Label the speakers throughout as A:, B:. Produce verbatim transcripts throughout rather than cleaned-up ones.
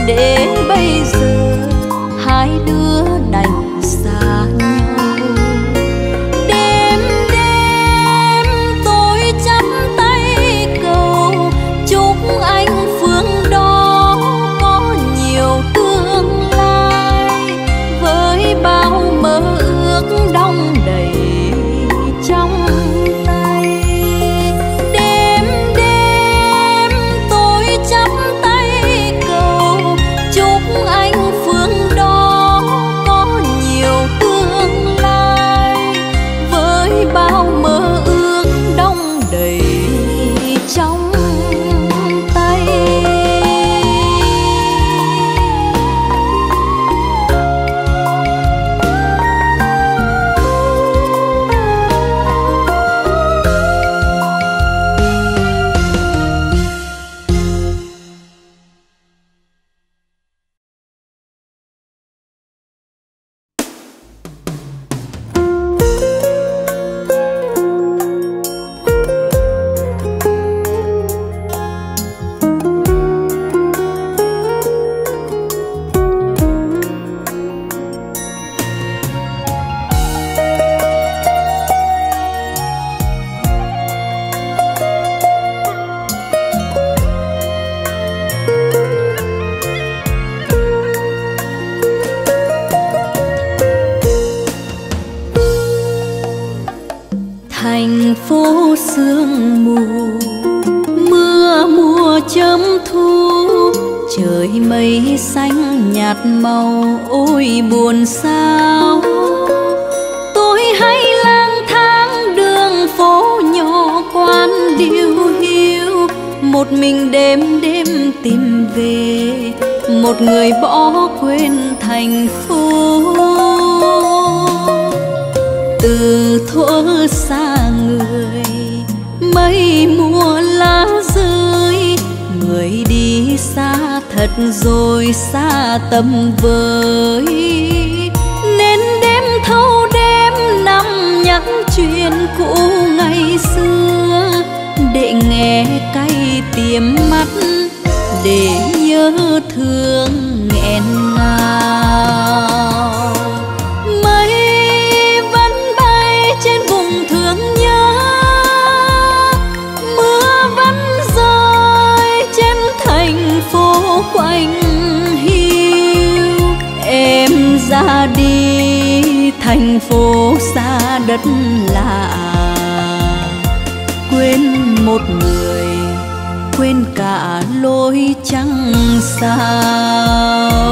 A: để bây giờ hai đứa đành xa nhau. Đêm đêm tôi chắp tay cầu chúc anh phương đó có nhiều tương lai, với bao mơ ước đong đầy trong tay. Đêm đêm tôi chắp tay cầu chúc anh phương đó có nhiều tương lai, với bao mơ ước đong đầy trong tay. Thành phố sương mù, mưa mùa chớm thu, trời mây xanh nhạt màu, ôi buồn sao. Tôi hay lang thang đường phố nhỏ quán điêu hiu, một mình đêm đêm tìm về một người bỏ quên thành phố. Từ thuở xa người, mây mùa lá rơi, người đi xa thật rồi xa tầm với. Nên đêm thâu đêm nằm nhắc chuyện cũ ngày xưa, để nghe cay tiềm mắt, để nhớ thương nghẹn ngào. Mây vẫn bay trên vùng thương nhớ, mưa vẫn rơi trên thành phố quạnh hiu. Em ra đi thành phố xa đất lạ, quên một người, quên cả lối chẳng sao.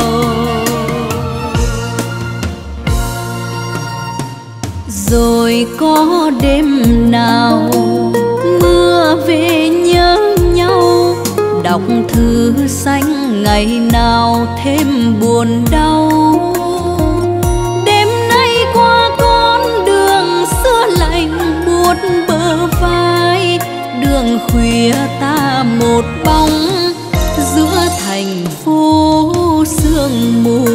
A: Rồi có đêm nào mưa về nhớ nhau, đọc thư xanh ngày nào thêm buồn đau. Đêm nay qua con đường xưa lạnh buốt bờ vai, đường khuya ta một bóng giữa thành phố sương mù.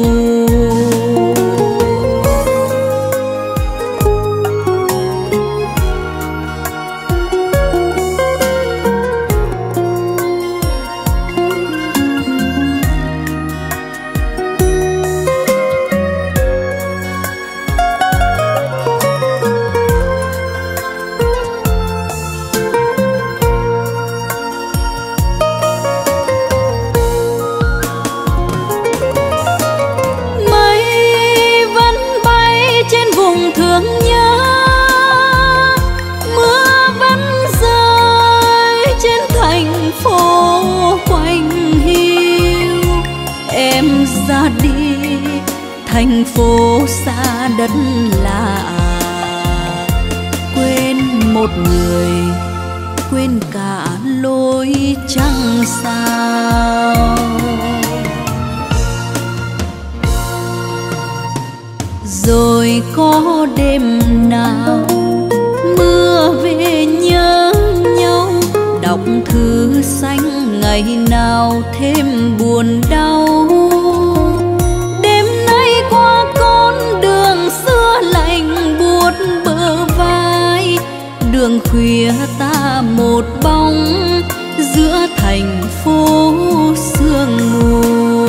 A: Thành phố xa đất lạ, quên một người, quên cả lối chẳng sao. Rồi có đêm nào mưa về nhớ nhau, đọc thư xanh ngày nào thêm buồn đau. Đường khuya ta một bóng giữa thành phố sương mù.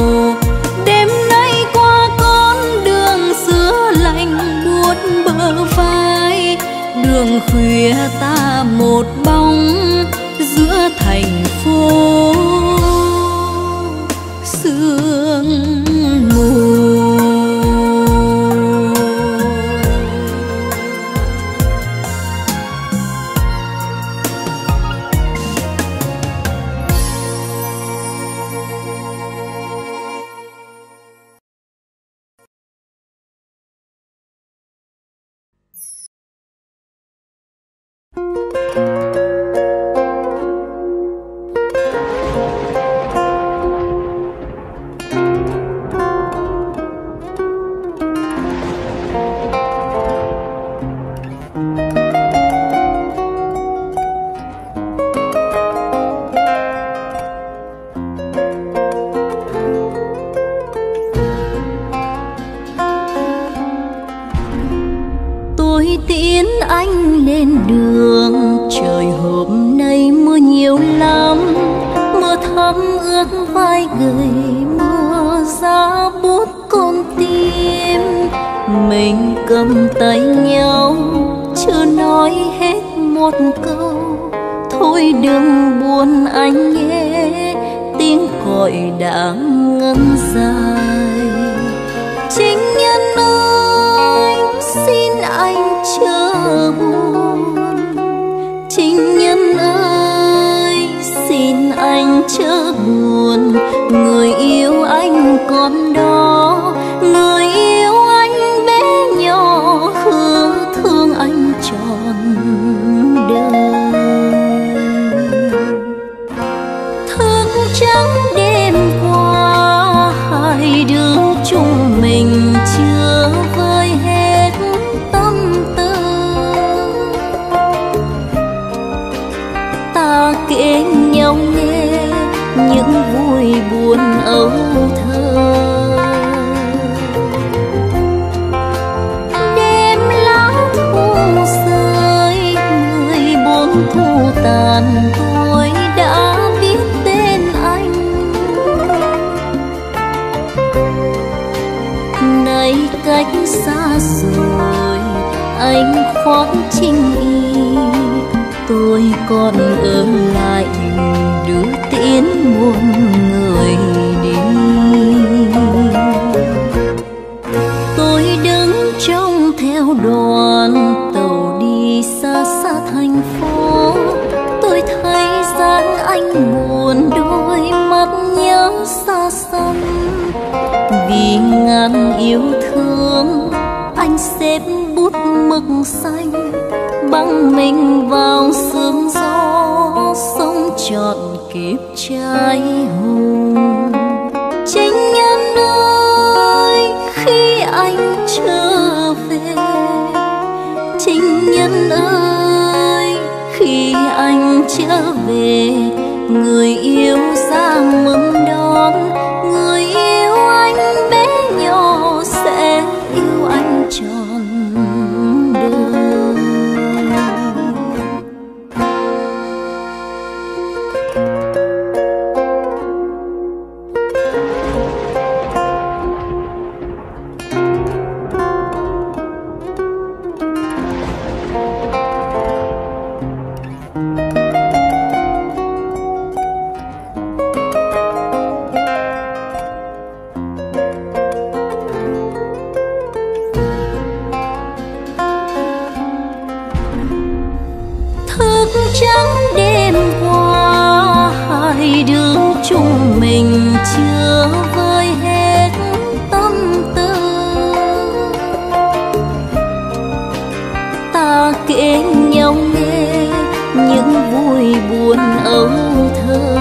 A: tiễn anh lên đường. Trời hôm nay mưa nhiều lắm, mưa thấm ướt vai gầy, mưa giá buốt con tim. Mình cầm tay nhau chưa nói hết một câu, thôi đừng buồn anh nhé, tiếng gọi đã ngân dài. Chính nhân ơi xin anh chớ buồn, chính nhân ơi xin anh chớ buồn. Người yêu anh còn đó, người yêu anh bé nhỏ, hứa thương anh trọn đời. Thức trắng đêm qua, hai đứa chúng mình chưa vơi hết tâm tư. Ta kể nhau nghe những vui buồn âu thơ. Đêm lá thu rơi, mười bốn thu tàn, tôi đã biết tên anh. Nay cách xa rồi, anh khoác chinh y, tôi còn ở lại đưa tiễn muôn người đi. Tôi đứng trông theo đoàn tàu đi xa xa thành phố, tôi thấy dáng anh buồn, đôi mắt nhớ xa xăm. Vì ngàn yêu thương, anh xếp bút mực xanh, băng mình vào sương gió, sống trọn kiếp trai hùng. Chính nhân ơi khi anh trở về, chính nhân ơi khi anh trở về, người yêu ra mừng đón, người yêu anh bé nhỏ sẽ yêu anh trọn đời. Trắng đêm qua, hai đứa chúng mình chưa vơi hết tâm tư. Ta kể nhau nghe những vui buồn âu thơ.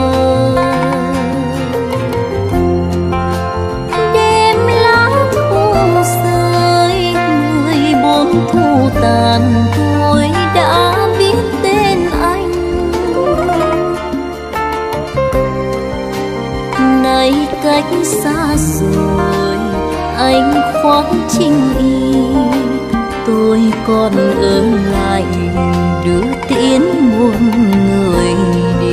A: Đêm lá thu rơi, mười bốn thu tàn, tôi đã biết tên anh. Nay cách xa rồi, anh khoác chinh y, tôi còn ở lại đưa tiễn muôn người đi.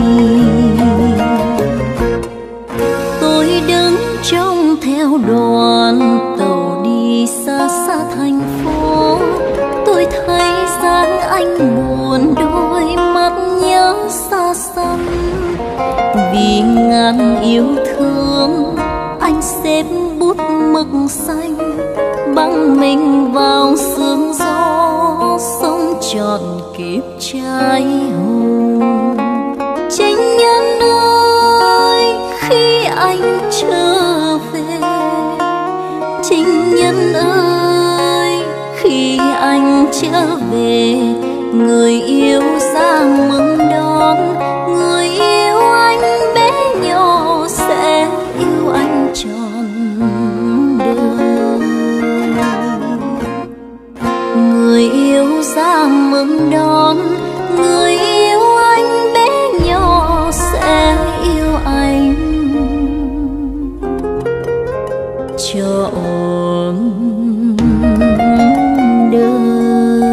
A: Tôi đứng trông theo đoàn tàu đi xa xa thành phố, tôi thấy dáng anh buồn, đôi mắt nhớ xa xăm. Vì ngàn yêu thương, anh xếp bút mực xanh, băng mình vào sương gió, sống trọn kiếp trai hùng. Chính nhân ơi khi anh trở về, chính nhân ơi khi anh trở về, người yêu ra mừng đón, người yêu anh bé nhỏ sẽ yêu anh trọn đời. Người yêu ra mừng đón, người yêu anh bé nhỏ sẽ yêu anh trọn đời.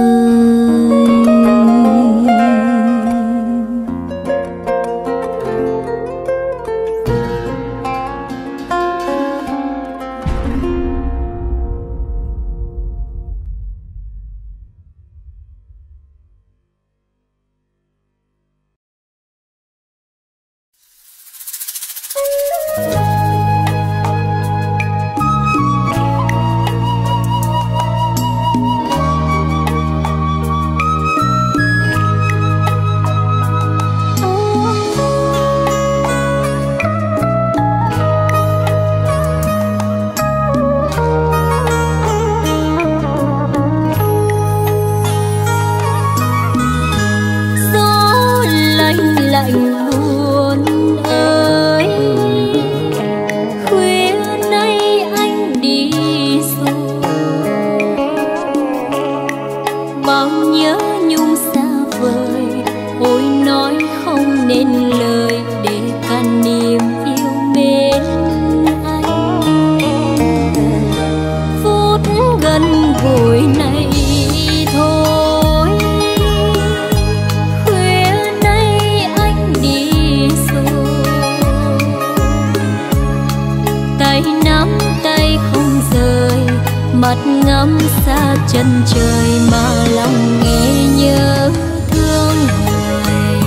A: mặt ngắm xa chân trời mà lòng nghe nhớ thương người.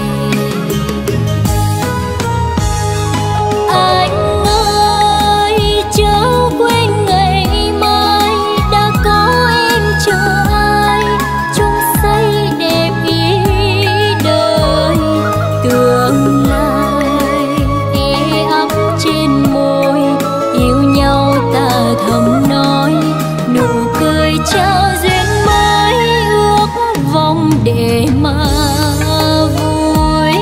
A: Anh ơi chớ quên ngày mai đã có em chờ ai, chung xây đẹp ý đời. Tương lai e ấp trên môi, yêu nhau ta thầm nói, nụ cười trao duyên mới ước vọng để mà vui.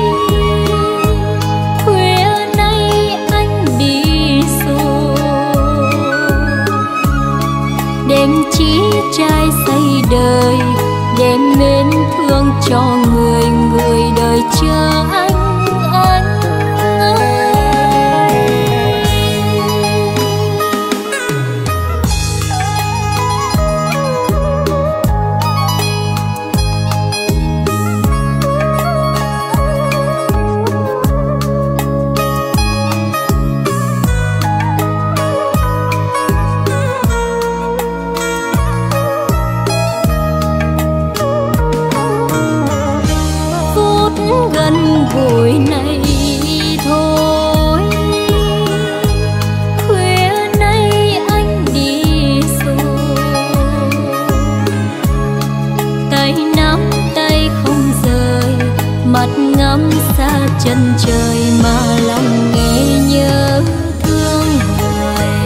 A: Khuya nay anh đi rồi, đêm chí trai xây đời, đêm mến thương cho người, người đời chờ anh. Gần gũi này thôi, khuya nay anh đi rồi, tay nắm tay không rời, mặt ngắm xa chân trời mà lòng nghe nhớ thương người.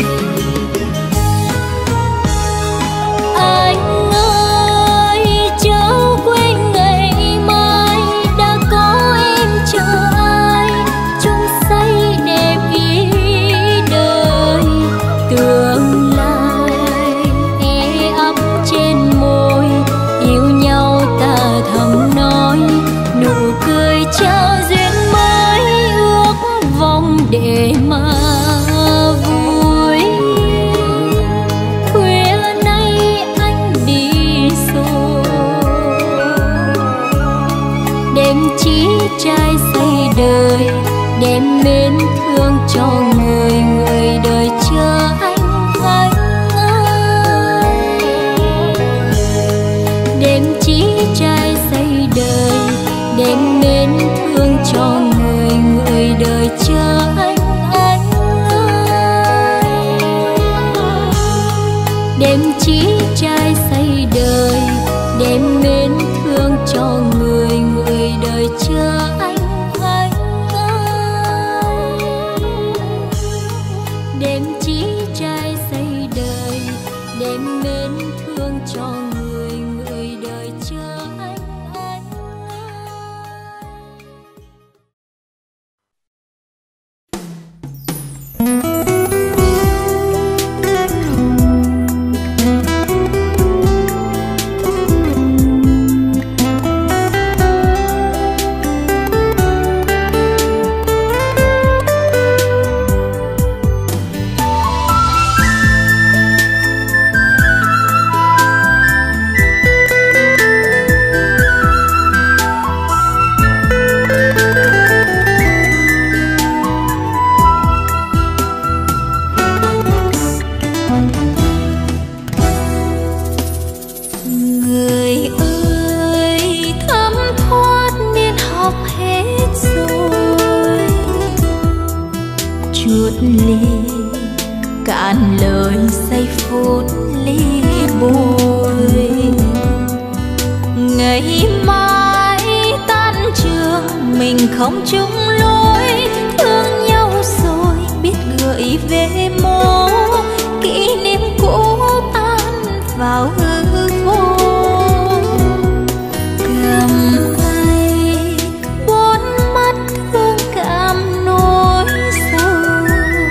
A: Anh ơi chớ quên ngày mai đã có em chờ ai, chung xây đẹp ý đời. Tương lai e ấp trên môi, yêu nhau ta thầm nói, nụ cười trao duyên mới ước vọng để mà vui. Khuya nay anh đi rồi, đêm chí trai xây đời, đêm mến thương cho người, người đời chờ anh anh ơi. Đêm chí trai xây đời, đêm mến thương cho người, người đời chờ anh anh ơi. Đêm chí trai xây đời, đêm mến thương cho người, người đời chờ anh anh ơi. Đêm chí trai xây đời, đêm mến thương cho người, người đời chờ anh anh người ơi thấm thoát niên học hết rồi, chút ly cạn lời giây phút ly bồi. Ngày mai tan trường mình không chung lối, thương nhau rồi biết gửi về mô, kỷ niệm cũ tan vào hư vô. Cầm tay bốn mắt thương cảm nỗi sâu,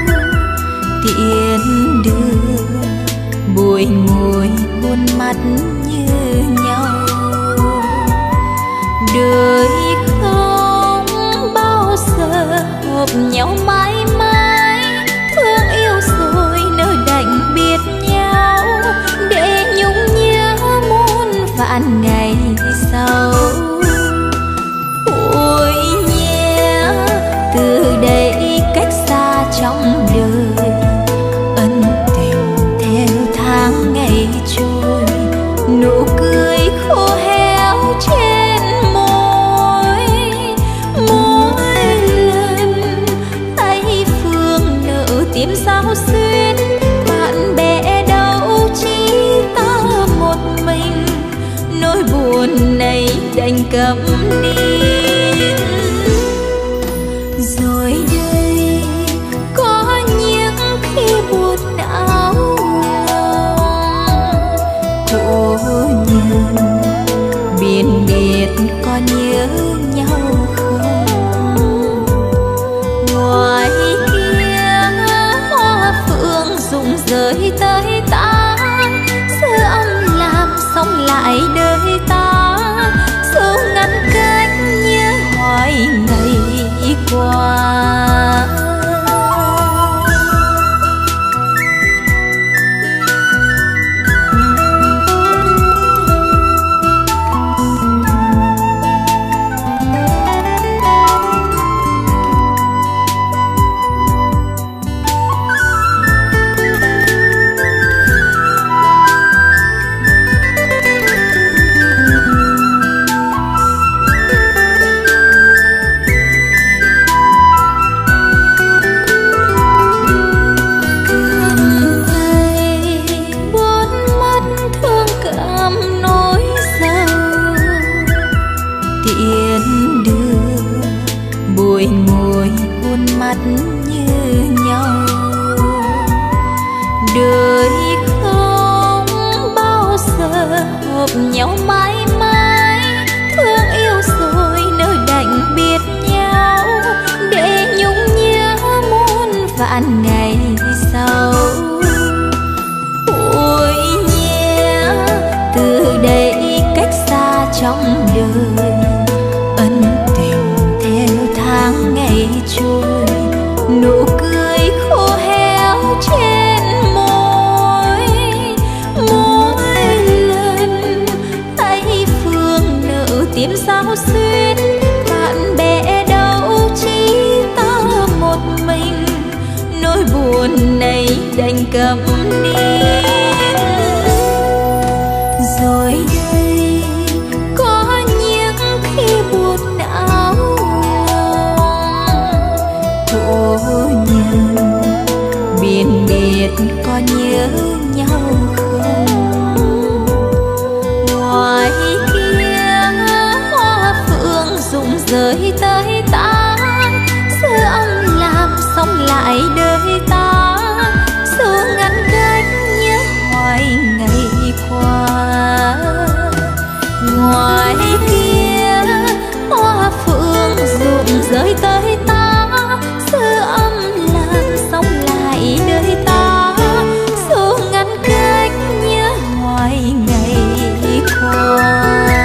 A: tiễn đưa bồi ngồi buồn mặt như nhau. Đời không bao giờ hợp nhau mãi mãi, thương yêu rồi nơi đành biệt nhau, để nhung nhớ muôn vạn ngày sau. Ôi nhé từ đây cách xa trong đời, ân tình theo tháng câm nín. Rồi đây có những khi buồn não cô nhân biển biệt có nhớ nhau không? Ngoài kia hoa phượng rụng rơi tới ta, sơ âm làm sống lại đời ta, dù ngăn cách nhớ hoài ngày qua. Như nhau đời không bao giờ hợp nhau mãi mãi, thương yêu rồi nơi đành biệt nhau, để nhung nhớ muôn vạn ngày sau. Ôi nhé từ đây cách xa trong đời, ân tình theo tháng ngày trôi, nụ cười khô héo trên môi. Mỗi lần thấy Phương nợ tiếng sao xuyên, bạn bè đâu chỉ ta một mình, nỗi buồn này đành câm nín. Rồi đây có những khi buồn não cô nhân biển biệt có nhớ nhau không? Ngoài kia hoa phượng rụng rơi tới ta, sơ âm làm sống lại đời ta, dù ngăn cách nhớ hoài ngày qua. Ngoài kia hoa phượng rụng rơi tới ta, sơ âm làm sống lại đời ta, dù ngăn cách nhớ hoài ngày qua.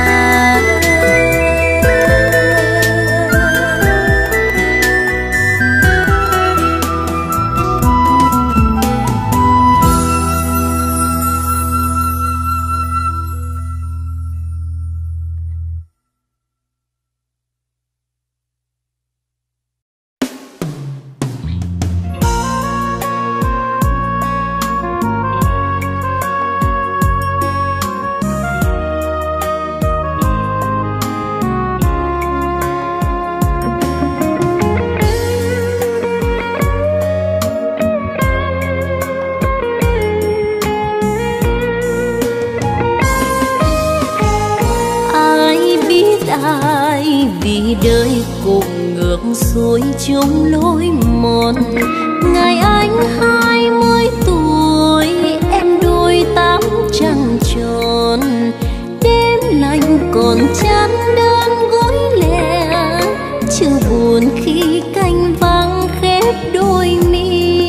A: Đời cùng ngược xuôi chung lối mòn, ngày anh hai mươi tuổi em đôi tám trăng tròn, đêm lạnh còn chán đơn gối lẻ, chưa buồn khi canh vắng khép đôi mi.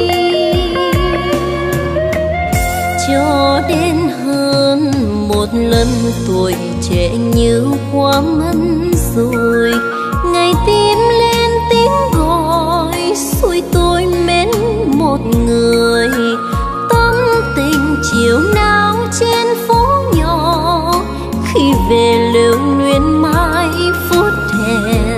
A: Cho đến hơn một lần tuổi trẻ như hoa mân rồi, ngày tim lên tiếng gọi xuôi tôi mến một người, tâm tình chiều nào trên phố nhỏ, khi về lưu luyến mãi phút hẹn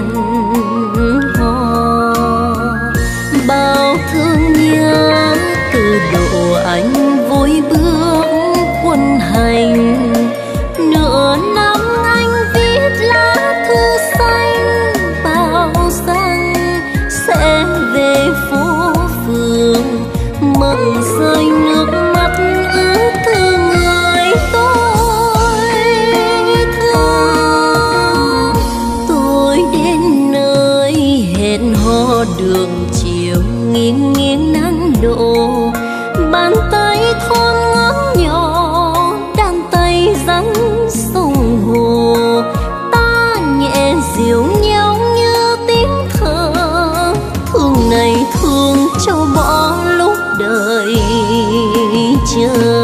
A: hò. Bao thương nhớ từ độ anh vui bước quân hành, nửa năm anh viết lá thư xanh bao rằng sẽ về phố phường, nghiêng nghiêng nắng đổ. Bàn tay thon ngón nhỏ đàn tay rắn sông hồ. Ta nhẹ dịu nhau như tiếng thở, thương này thương cho bỏ lúc đời chờ.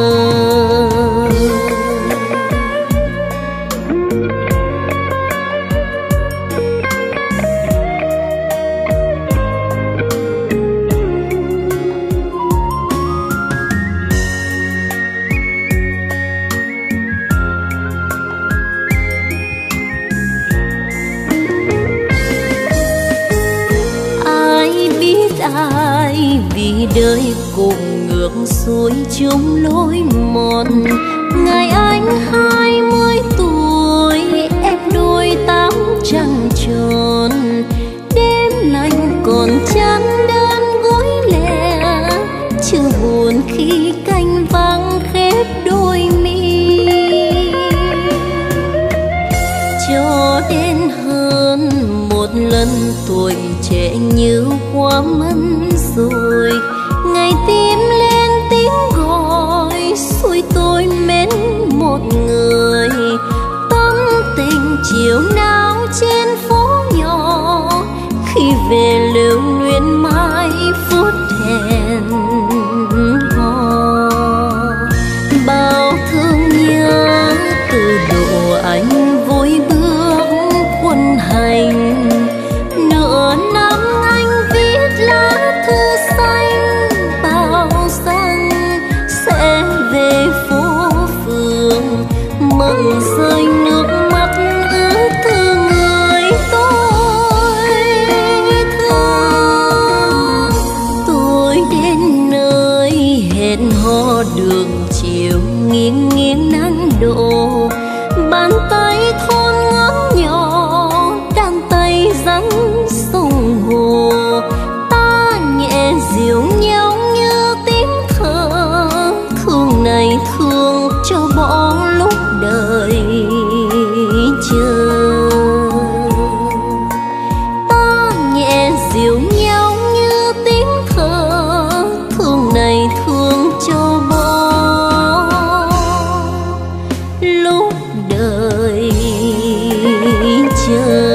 A: Ai vì đời cùng ngược xuôi chung lối mòn. Ngày anh hai mươi tuổi, em đôi tám trăng tròn. Đêm lạnh còn chán đơn gối lẻ, chưa buồn khi canh vắng khép đôi mi. Cho đến hơn một lần tuổi trẻ như quá mất rồi, ngày tim lên tiếng gọi xuôi tôi mến một người. Tâm tình chiều nào trên phố nhỏ, khi về lưu luyến mãi phút hẹn hò. Bao thương nhớ từ độ anh vui bước quân hành, nửa năm anh viết lá thư xanh bao xanh sẽ về phố phường, mừng rơi nước mắt ướt thương người tôi thương. Tôi đến nơi hẹn hò đường chiều nghiêng nghiêng nắng đổ. Bàn tay thon ngón nhỏ đàn tay rắn sông hồ. Ta nhẹ dịu nhau như tiếng thở, thương này thương cho bỏ lúc đời chờ. Ta nhẹ dịu nhau như tiếng thở, thương này thương cho bỏ lúc đời chờ.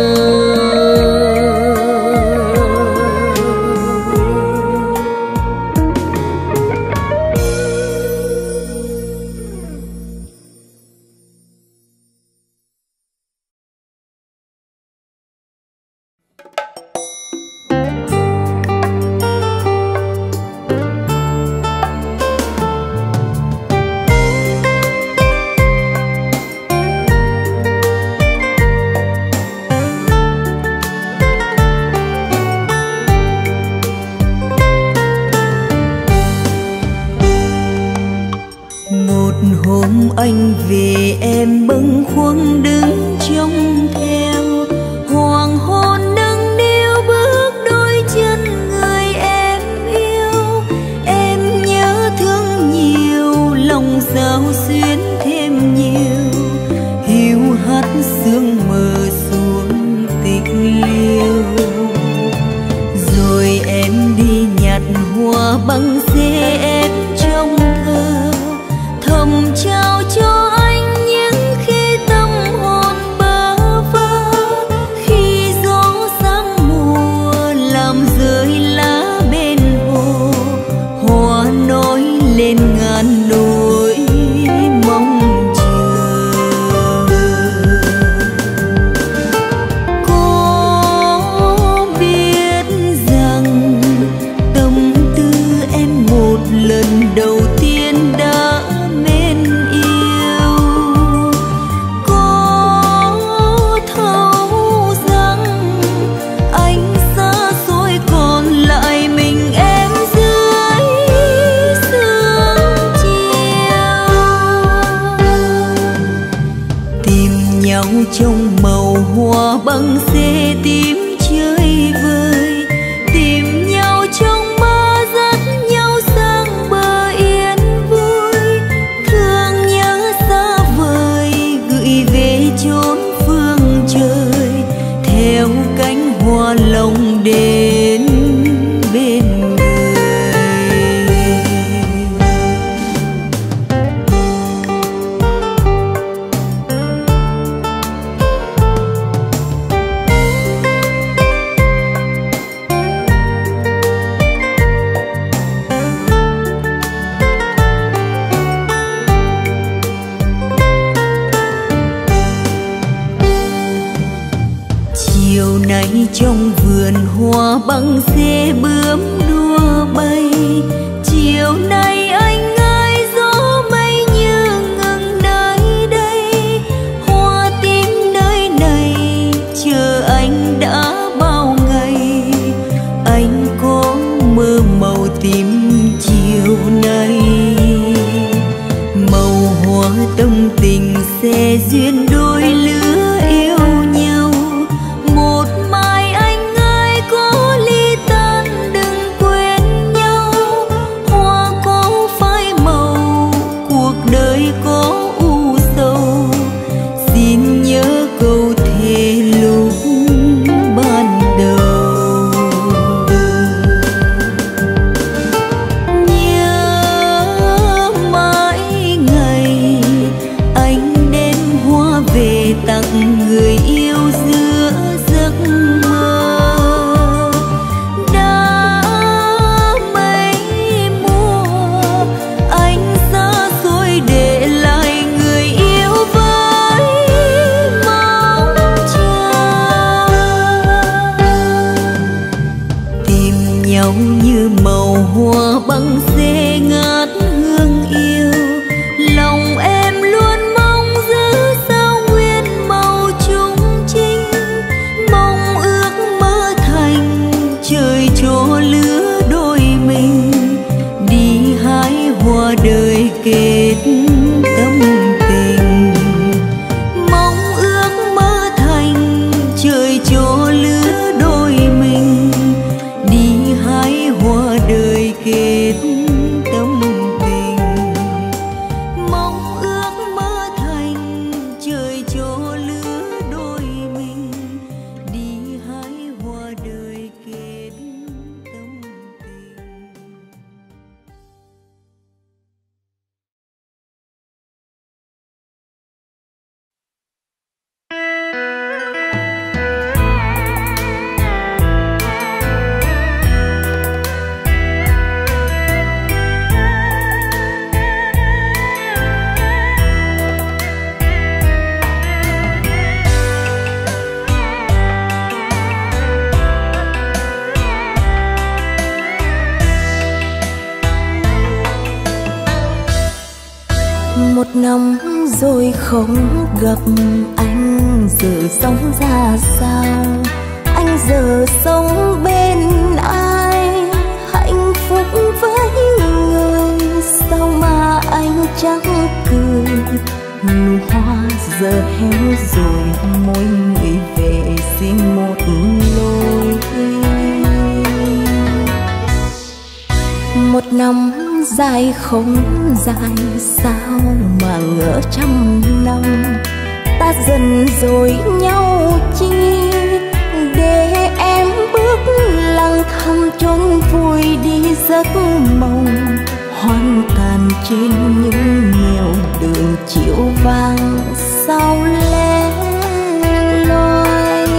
B: Hôm anh về em bâng khuâng đứng trông theo, hoàng hôn nâng niu bước đôi chân người em yêu. Em nhớ thương nhiều, lòng sao xuyến thêm nhiều, hiu hắt sương mờ xuống tịch liêu. Rồi em đi nhặt hoa băng xe em trong thơ, thầm trao cho anh những khi tâm hồn bơ vơ. Khi gió sáng mùa làm rơi lá bên hồ, hoa nói lên ngàn nỗi mong chờ. Có biết rằng tâm tư em một lần đầu tiên đã mến yêu? Có thấu rằng anh xa xôi còn lại mình em dưới sương chiều. Tìm nhau trong màu hoa băng xe tím chơi vơi, tìm nhau trong mơ dắt nhau sang bờ yên vui. Thương nhớ xa vời gửi về chốn phương trời, theo cánh hoa lòng đến bên người. trong vườn hoa băng xe bướm đua bay. Chiều nay anh ơi gió mây như ngừng nơi đây, hoa tím nơi này chờ anh đã bao ngày. Anh có mơ màu tím chiều nay, màu hoa tâm tình sẽ duyên đôi lứa yêu nhau. Một mai anh ơi có ly tan đừng quên nhau, hoa có phai màu cuộc đời có u sầu. Xin nhớ câu thề lúc ban đầu, nhớ mãi ngày anh đem hoa về tặng người yêu giữa giấc mơ. Đã mấy mùa anh xa xôi để lại người yêu với mong chờ, tìm nhau như màu hoa băng xe ngát hương yêu. Lòng em luôn mong giữ sao nguyên màu trung trinh, mong ước mơ thành trời cho lứa đôi mình, đi hái hoa đời kết tâm tình. Mong ước mơ thành trời cho lứa đôi mình, đi hái hoa đời kết tâm tình. Mong ước mơ thành trời cho lứa đôi mình, đi hái hoa đời kết tâm tình. Một năm rồi không gặp anh, giờ sống ra sao? Anh giờ sống bên ai? Hạnh phúc với người sao mà anh chẳng cười? Nụ hoa giờ héo rồi, mỗi người về xin một lối. Một năm dài không dài sao mà ngỡ trăm năm, ta dần rồi nhau chi để em bước lặng thầm chốn vùi đi giấc mộng. Hoang tàn trên những nẻo đường chiều vàng sao lẻ loi.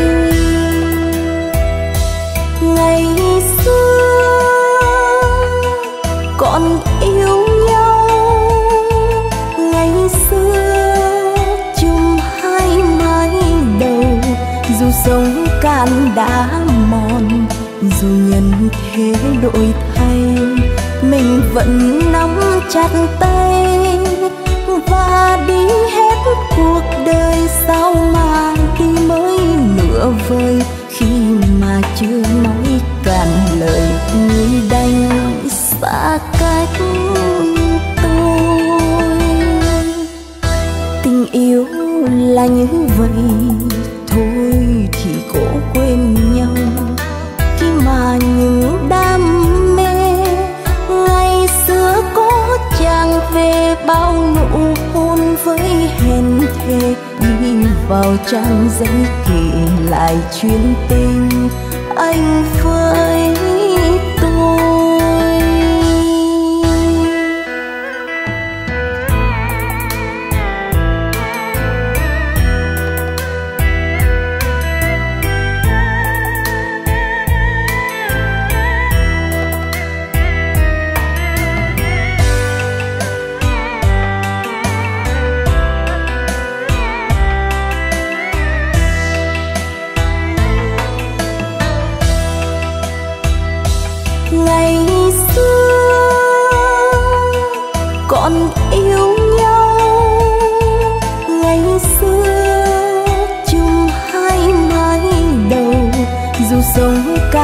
B: Ngày xưa còn yêu nhau, ngày xưa chung hai mái đầu. Dù sống cạn đã mòn, dù nhân thế đổi thay, mình vẫn nắm chặt tay và đi hết cuộc đời. Sao mà đi mới nửa vời, khi mà chưa nói cạn lời người đành xa cách tôi. Tình yêu là như vậy thôi thì cố quên nhau, khi mà những đam mê ngày xưa có chàng về bao nụ hôn với hẹn thề, đi vào trang giấy kể lại chuyến tình anh với tôi.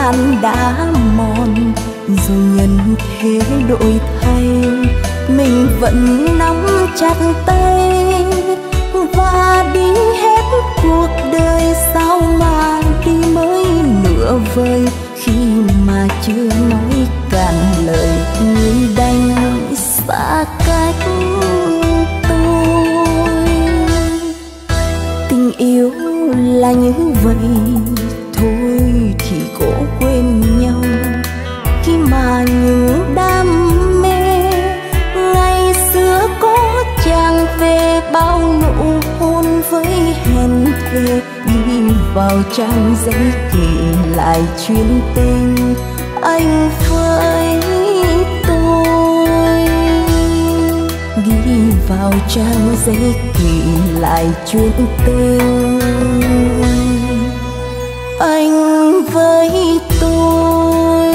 B: gian đã mòn, dù nhân thế đổi thay, mình vẫn nắm chặt tay và đi hết cuộc đời. Sao mà đi mới nửa vời, khi mà chưa nói cạn lời người đành xa cách tôi. Tình yêu là như vậy thôi thì cố quên nhau, khi mà những đam mê ngày xưa có chàng về, bao nụ hôn với hẹn thề ghi vào trang giấy kể lại chuyến tình anh với tôi. Ghi vào trang giấy kể lại chuyến tình anh với tôi.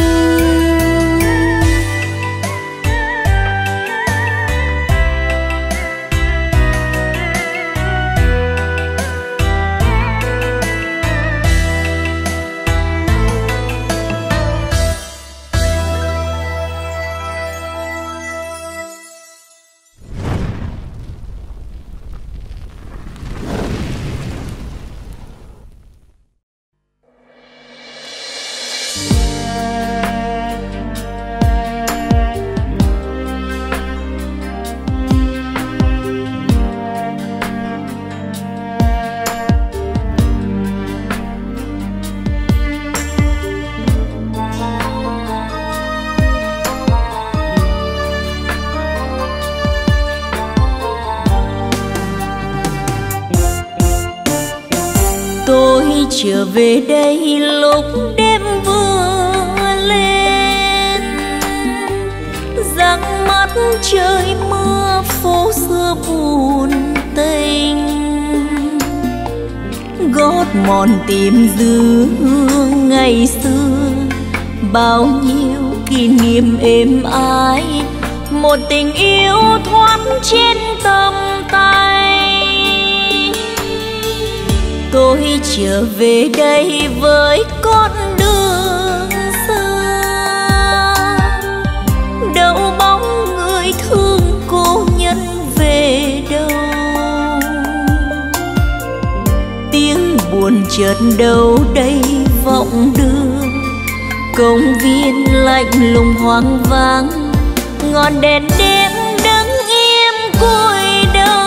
A: Trở về đây lúc đêm vừa lên, răng mắt trời mưa phố xưa buồn tênh, gót mòn tìm dư hương ngày xưa, bao nhiêu kỷ niệm êm ái, một tình yêu thoát trên tầm tay. Tôi trở về đây với con đường xa, đâu bóng người thương cô nhân về đâu. Tiếng buồn chợt đâu đây vọng đưa, công viên lạnh lùng hoang vắng, ngọn đèn đêm đứng im cúi đầu.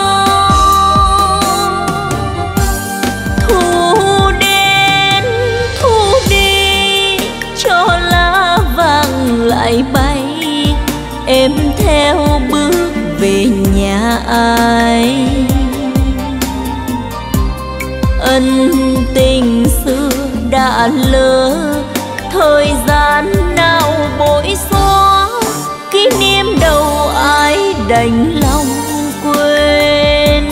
A: Thu đến thu đi cho lá vàng lại bay, em theo bước về nhà ai. Ân tình xưa đã lỡ, thời gian nào bội xóa, kỷ niệm đâu ai đành lòng quên.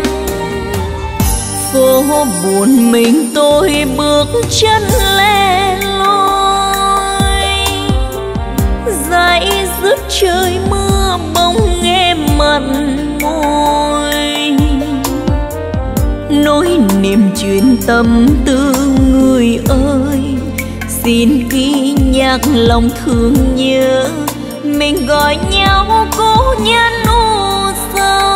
A: Phố buồn mình tôi bước chân lẻ loi, dãi dứt trời mưa bóng nghe mặn môi, nỗi niềm chuyện tâm tư người ơi. Xin ghi nhắc lòng thương nhớ, mình gọi nhau cố nhân u sầu.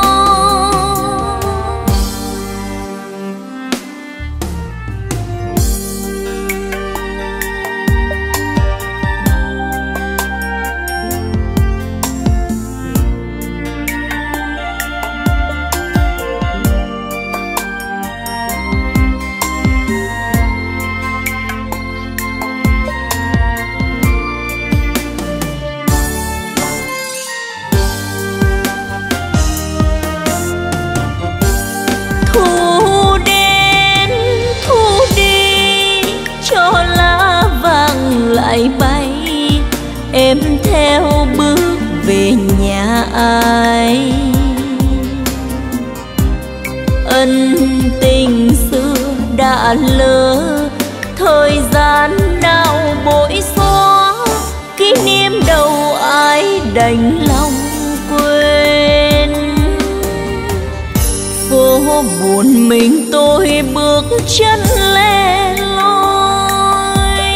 A: Lại bay em theo bước về nhà ai. Ân tình xưa đã lỡ, thời gian nào bội xóa, kỷ niệm đâu ai đành lòng quên. Phố buồn mình tôi bước chân lẻ loi,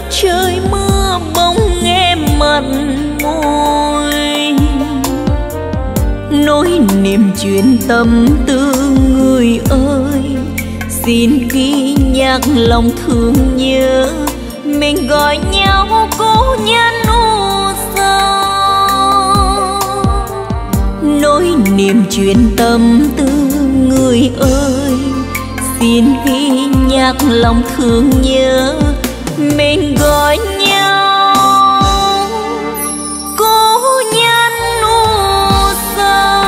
B: trời mưa bỗng nghe mặn môi, nỗi niềm chuyện tâm tư người ơi. Xin ghi nhắc lòng thương nhớ, mình gọi nhau cố nhân u sầu. Nỗi niềm chuyện tâm tư người ơi, xin ghi nhắc lòng thương nhớ, mình gọi nhau cố nhân u sầu.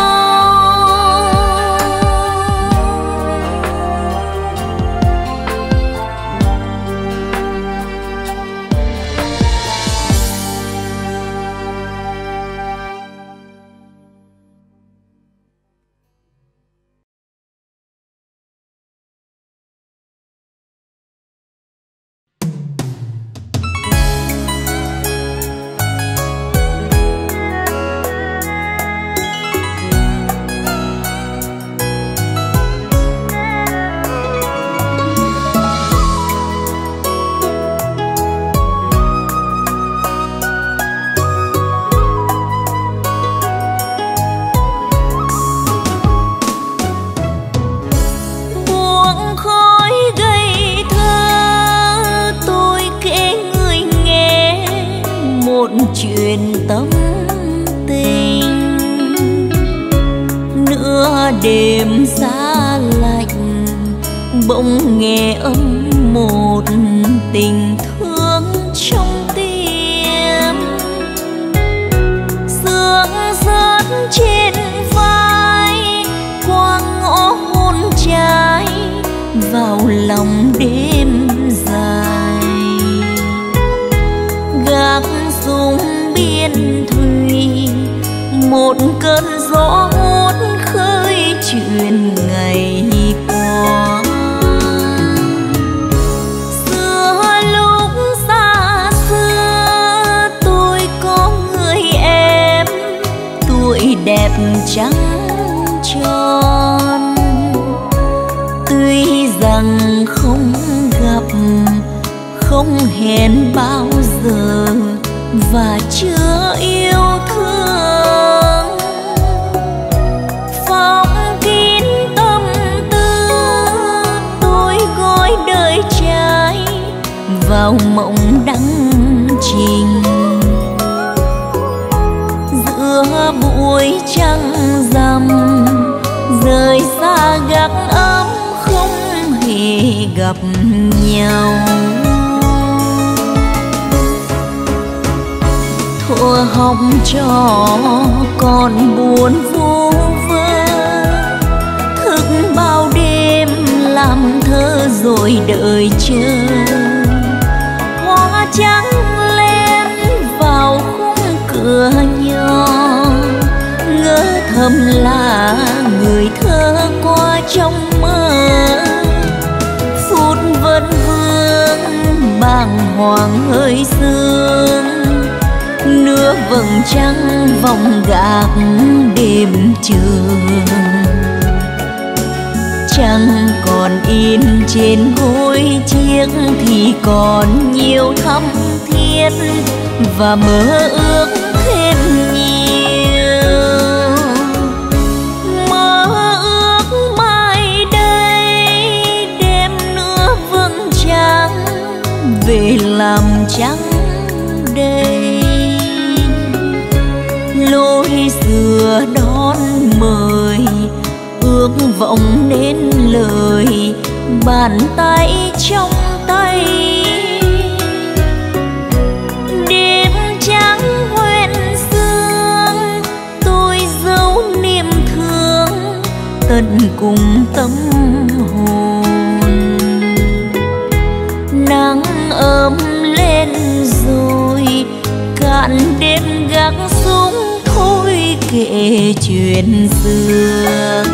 B: Chuyện tâm tình nửa đêm giá lạnh, bỗng nghe âm một tình thương trong tim. Sương rớt trên vai, qua ngõ hôn trái vào lòng đêm dài. Gác súng biên thùy, một cơn gió hút khơi chuyện ngày qua. Xưa lúc xa xưa tôi có người em, tuổi đẹp trắng tròn. Tuy rằng không gặp, không hẹn bao giờ và chưa yêu thương, phóng kín tâm tư tôi gói đời trai vào mộng đắng trình. Giữa buổi trăng rằm rời xa gác ấm, không hề gặp nhau. Thuở học trò còn buồn vu vơ, thức bao đêm làm thơ rồi đợi chờ. Hoa trắng lên vào khung cửa nhỏ, ngỡ thầm là người thơ qua trong mơ. Phút vẫn vương bàng hoàng hơi sương, nửa vầng trăng vòng gạc đêm trường. Trăng còn in trên gối chiếc thì còn nhiều thắm thiết và mơ ước thêm nhiều. Mơ ước mai đây đêm nửa vầng trăng về làm trắng đây. Lối xưa đón mời, ước vọng nên lời bàn tay trong tay. Đêm trắng hoen sương tôi dấu niềm thương tận cùng tâm hồn. Nắng ấm lên rồi cạn đêm gác súng, thôi kể chuyện xưa.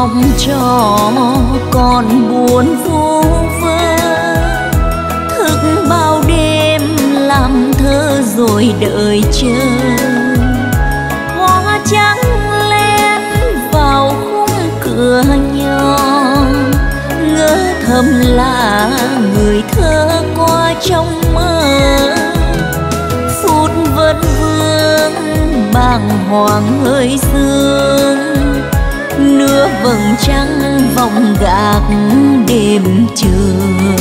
B: mong cho còn buồn vu vơ, thức bao đêm làm thơ rồi đợi chờ. Hoa trắng len vào khung cửa nhỏ, ngỡ thầm là người thơ qua trong mơ. Phút vấn vương bàng hoàng hơi sương, nửa vầng trăng vòng gạc đêm trường.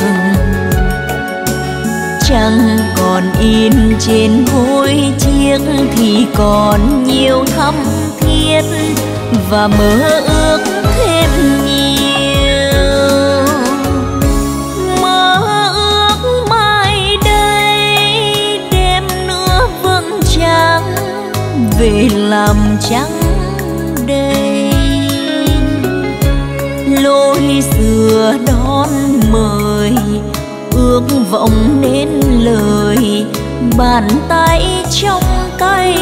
B: Trăng còn in trên môi chiếc thì còn nhiều thắm thiết, và mơ ước thêm nhiều. Mơ ước mai đây đêm nữa vầng trăng về làm trắng đây. Lối xưa đón mời ước vọng đến lời, bàn tay trong tay.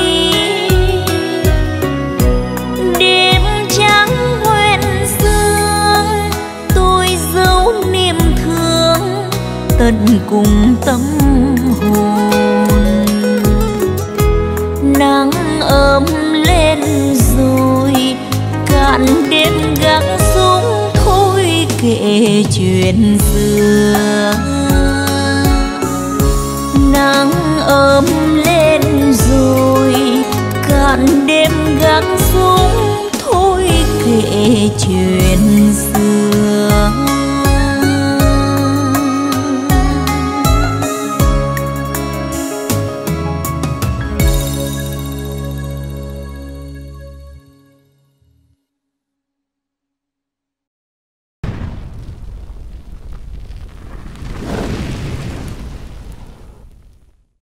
B: Đêm trắng hoen sương tôi giấu niềm thương tận cùng tâm hồn. Nắng ấm lên rồi cạn đêm gác xuống, thôi kể chuyện xưa. Nắng ấm lên rồi cạn đêm gác xuống, thôi kể chuyện xưa.